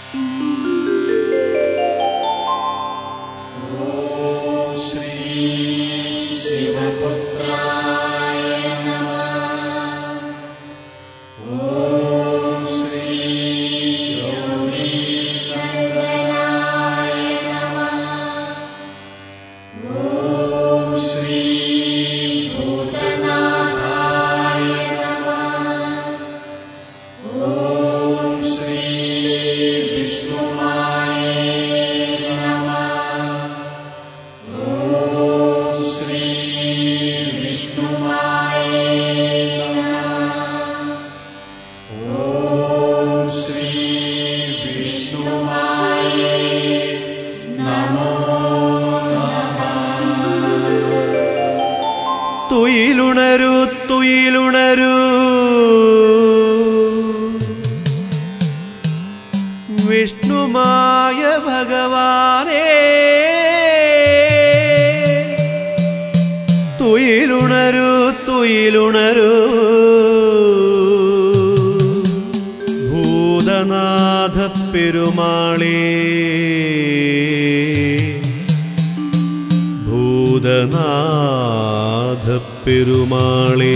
തുയിലുണരൂ തുയിലുണരൂ വിഷ്ണുമായ ഭഗവാനേ, തുയിലുണരൂ തുയിലുണരൂ ഭൂതനാഥ പെരുമാളേ, ഭൂതനാഥ പെരുമാളേ.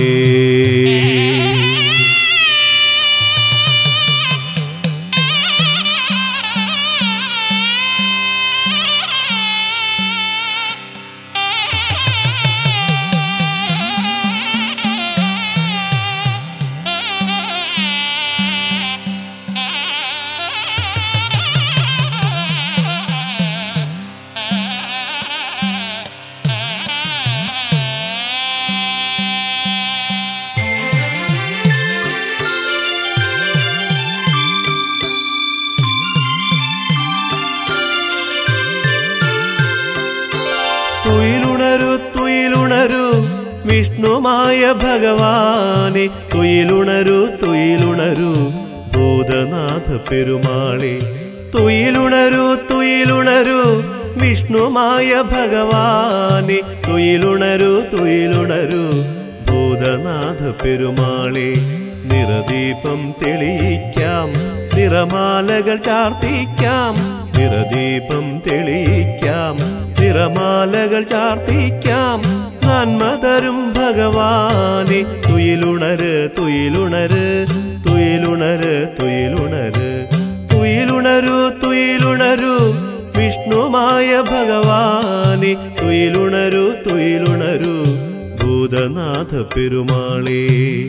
തുയിലുണരൂ തുയിലുണരൂ വിഷ്ണുമായ ഭഗവാനെ, തുയിലുണരൂ തുയിലുണരൂ ഭൂതനാഥ പെരുമാളെ, തുയിലുണരൂ തുയിലുണരൂ വിഷ്ണുമായ ഭഗവാനെ, തുയിലുണരൂ തുയിലുണരൂ ഭൂതനാഥ പെരുമാളെ. നിറദീപം തെളിയിക്കാം, നിറമാലകൾ ചാർത്തിക്കാം, നിറദീപം തെളിയിക്കാം, നിറമാലകൾ ചാർത്തിക്കാം, നന്മതരും ഭഗവാനെ, തുയിലുണര് തുയിലുണര് തുയിലുണര് തുയിലുണര്, തുയിലുണരൂ തുയിലുണരൂ വിഷ്ണുമായ ഭഗവാനെ, തുയിലുണരൂ തുയിലുണരൂ ഭൂതനാഥ പെരുമാളേ.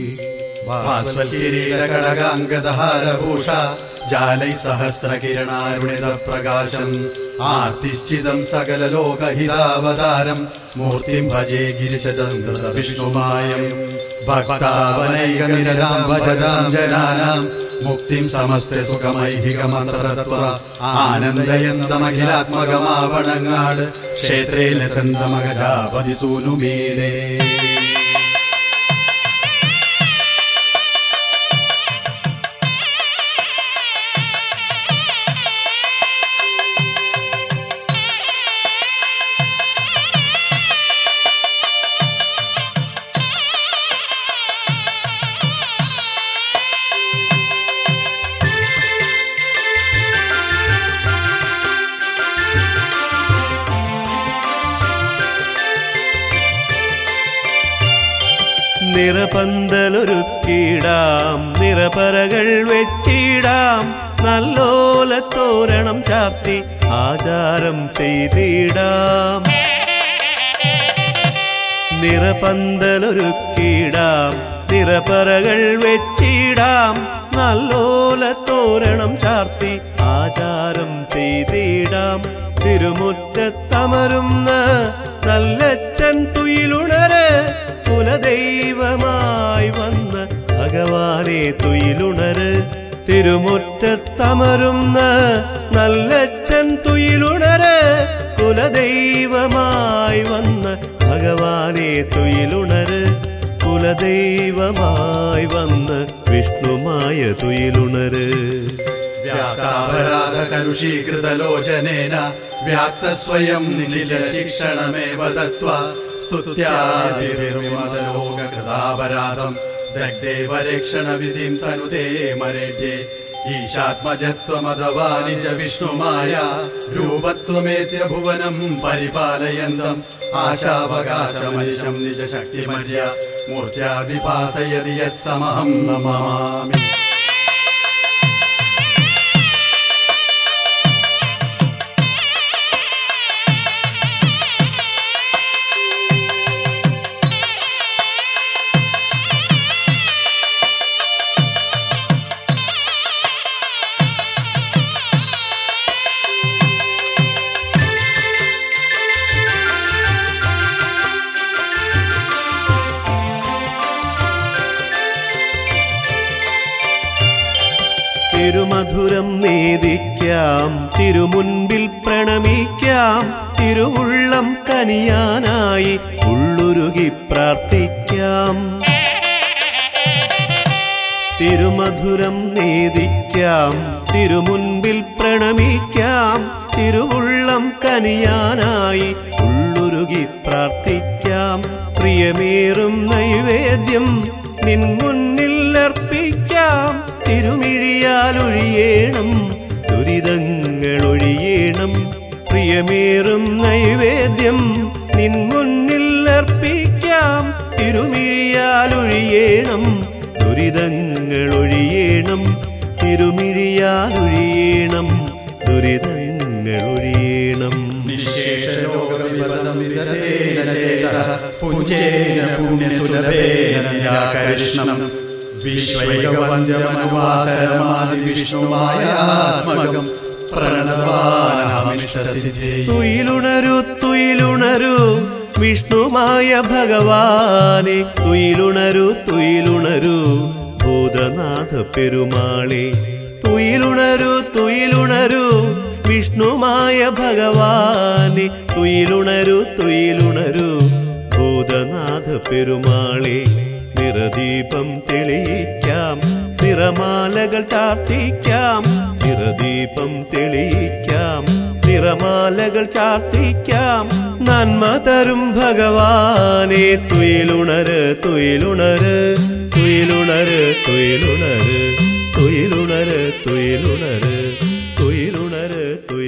ഭാസ്വൽക്കിരീടകടകാംഗദഹാരഭൂഷ ജാലൈ സഹസ്രകിരണാരുണിത പ്രകാശം ആർത്തിശ്ചിതം സകലലോകഹിതാവതാരം മൂർത്തിം ഭജേ ഗിരിശചന്ദ്ര വിഷ്ണുമായം. ഭക്താവനൈകനിരതാം ഭജതാം ജനാനാം മുക്തിം സമസ്ത സുഖമൈഹികമന്ത്രതത്വ ആനന്ദയന്തമഖിലാത്മകമാവണങ്ങാട് ക്ഷേത്രേ ലസന്തമഗജാപതി സൂനുമീലേ. നിറപന്തലൊരുക്കിടാം, നിറപറകൾ വെച്ചിടാം, നല്ലോലത്തോരണം ചാർത്തി ആചാരം ചെയ്തിടാം. നിറപന്തലൊരുക്കിടാം, നിറപറകൾ വെച്ചിടാം, നല്ലോലത്തോരണം ചാർത്തി ആചാരം ചെയ്തിടാം. തിരുമുറ്റത്തമരുന്ന നല്ലച്ഛൻ തുയിലുണര്, കുലദൈവമായി വന്ന ഭഗവാനെ തുയിലുണര്. തിരുമുറ്റത്തമരുന്ന നല്ലച്ഛൻ തുയിലുണര്, കുലദൈവമായി വന്ന ഭഗവാനെ തുയിലുണര്, കുലദൈവമായി വന്ന് വിഷ്ണുമായ തുയിലുണര്. വ്യാതാപരാധകലുഷീകൃതലോചനേന വ്യാക്തസ്വയം നിലിലശിക്ഷണമേവ ദത്വാ സ്തുത്യാദിവിർവിമതലോകകൃതാപരാധം ദഗ്ധേവരേക്ഷണവിധിം തനുതേ മരേഢ്യേ ഈശാത്മജത്വമഥവാ നിജ വിഷ്ണുമായ രൂപത്വമേത്യ ഭുവനം പരിപാലയന്തം ആശാവകാശമനിശം നിജ ശക്തിമര്യ മൂർത്യാദിപാസയതി യത്സമഹം നമാമി. തിരുമധുരം നേദിക്കാം, തിരുമുൻപിൽ പ്രണമിക്കാം, തിരുവുള്ളം കനിയാനായി ഉള്ളുരുകി പ്രാർത്ഥിക്കാം. തിരുമധുരം നേദിക്കാം, തിരുമുൻപിൽ പ്രണമിക്കാം, തിരുവുള്ളം കനിയാനായി ഉള്ളുരുകി പ്രാർത്ഥിക്കാം. പ്രിയമേറും നൈവേദ്യം നിൻ മുന്നിൽ അർപ്പിക്കാം. തിരുമിഴിയാലൊഴിയേണം ദുരിതങ്ങളൊഴിയേണം. പ്രിയമേറും നൈവേദ്യം നിൻ മുന്നിൽ അർപ്പിക്കാം. തിരുമിഴിയാലൊഴിയേണം ദുരിതങ്ങളൊഴിയേണം. തിരുമിഴിയാലൊഴിയേണം ദുരിതങ്ങളൊഴിയേണം. തുയിലുണരൂ തുയിലുണരൂ വിഷ്ണുമായ ഭഗവാനെ, തുയിലുണരൂ തുയിലുണരൂ ഭൂതനാഥ പെരുമാളെ. തുയിലുണരൂ തുയിലുണരൂ വിഷ്ണുമായ ഭഗവാനെ, തുയിലുണരൂ തുയിലുണരൂ ഭൂതനാഥ പെരുമാളെ. നിറദീപം തെളിയിക്കാം, നിറമാലകൾ ചാർത്തിക്കാം. നിറദീപം തെളിയിക്കാം, നിറമാലകൾ ചാർത്തിക്കാം. നന്മ തരും ഭഗവാനെ, തുയിലുണര് തുയിലുണര് തുയിലുണര് തുയിലുണര് തുയിലുണര് തുയിലുണര് തുയിലുണര് തുയിലുണര്.